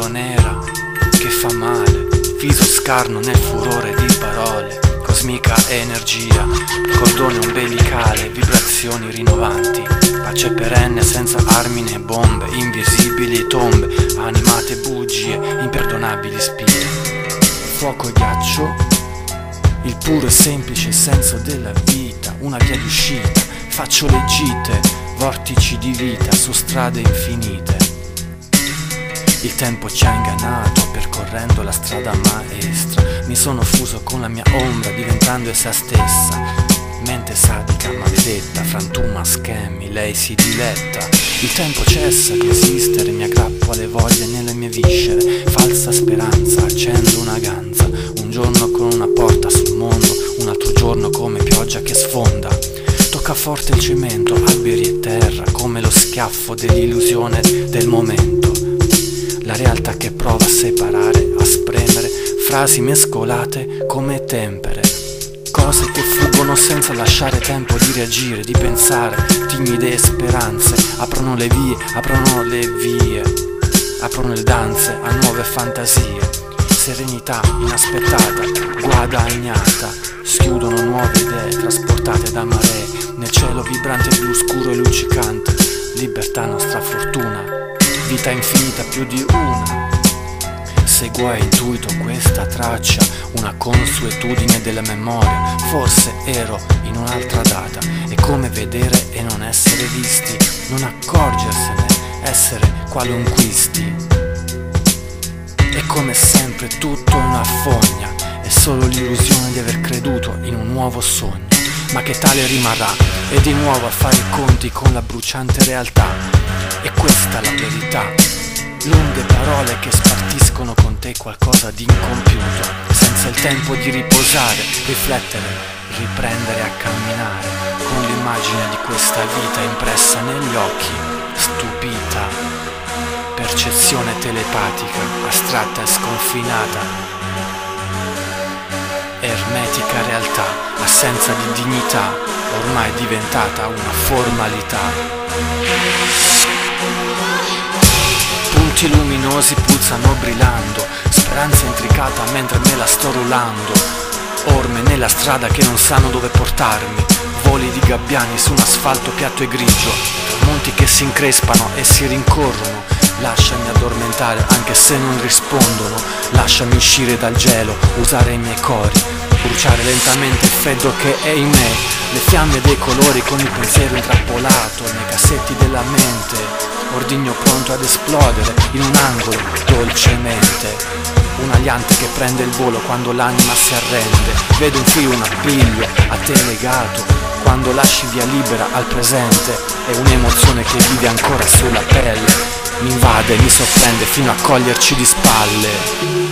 pelle nera che fa male, viso scarno nel furore di parole, cosmica energia, cordone ombelicale, vibrazioni rinnovanti, pace perenne senza armi né bombe, invisibili tombe, animate bugie, imperdonabili spie, fuoco e ghiaccio, il puro e semplice senso della vita, una via di uscita, faccio le gite, vortici di vita su strade infinite. Il tempo ci ha ingannato percorrendo la strada maestra, mi sono fuso con la mia ombra diventando essa stessa. Mente sadica, maledetta, frantuma, schemi, lei si diletta. Il tempo cessa di esistere, mi aggrappo alle voglie nelle mie viscere. Falsa speranza, accendo una ganza. Un giorno con una porta sul mondo, un altro giorno come pioggia che sfonda. Tocca forte il cemento, alberi e terra, come lo schiaffo dell'illusione del momento. La realtà che prova a separare, a spremere, frasi mescolate come tempere. Cose che fuggono senza lasciare tempo di reagire, di pensare, timide speranze, aprono le vie, aprono le danze a nuove fantasie, serenità inaspettata, guadagnata, schiudono nuove idee trasportate da maree, nel cielo vibrante blu scuro e luccicante, libertà nostra fortuna, vita infinita più di una. Seguo a intuito questa traccia, una consuetudine della memoria, forse ero in un'altra data, è come vedere e non essere visti, non accorgersene, essere qualunquisti. È come sempre tutto è una fogna, è solo l'illusione di aver creduto in un nuovo sogno, ma che tale rimarrà, e di nuovo a fare i conti con la bruciante realtà. E questa la verità. Lunghe parole che spartiscono con te qualcosa di incompiuto, senza il tempo di riposare, riflettere, riprendere a camminare, con l'immagine di questa vita impressa negli occhi, stupita, percezione telepatica, astratta e sconfinata, ermetica realtà, assenza di dignità, ormai diventata una formalità. Punti luminosi pulsano brillando, speranza intricata mentre me la sto rullando, orme nella strada che non sanno dove portarmi, voli di gabbiani su un asfalto piatto e grigio, tramonti che si increspano e si rincorrono, lasciami addormentare anche se non rispondono, lasciami uscire dal gelo, usare i miei cori, bruciare lentamente il freddo che è in me, le fiamme dei colori con il pensiero intrappolato nei cassetti della mente, ordigno pronto ad esplodere in un angolo dolcemente, un aliante che prende il volo quando l'anima si arrende, vedo un filo, un appiglio a te legato, quando lasci via libera al presente, è un'emozione che vive ancora sulla pelle, mi invade, mi sorprende fino a coglierci di spalle.